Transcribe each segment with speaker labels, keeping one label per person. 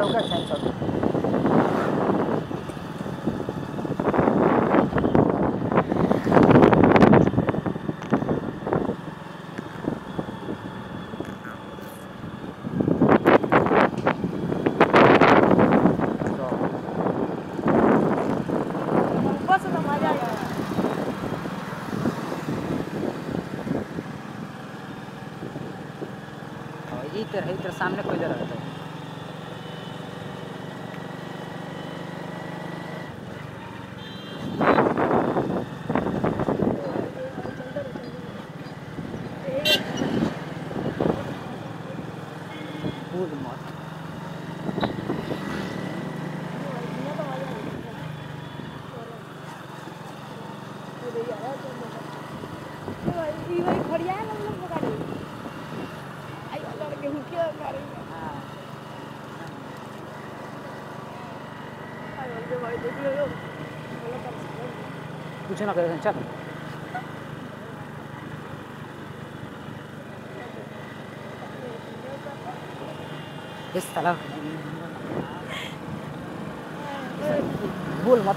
Speaker 1: होगा चैन शॉट। इधर सामने कोई इधर रहता है। कूद मत। कुछ ना करे चल। इस तरह बोल मत।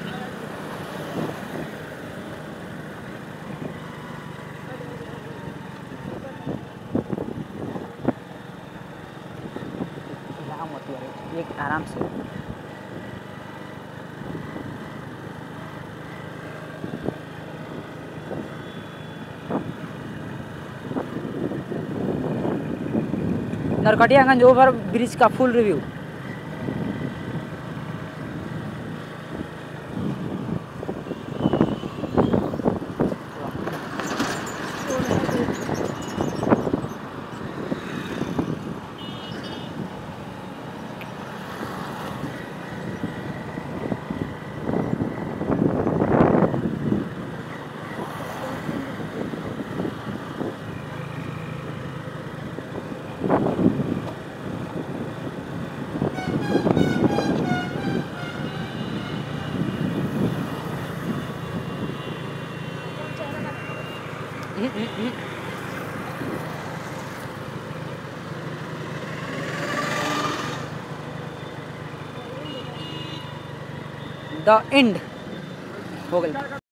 Speaker 1: मत यार, एक आराम से। नरकटिया गंज ओवर ब्रिज का फुल रिव्यू। द एंड हो गई।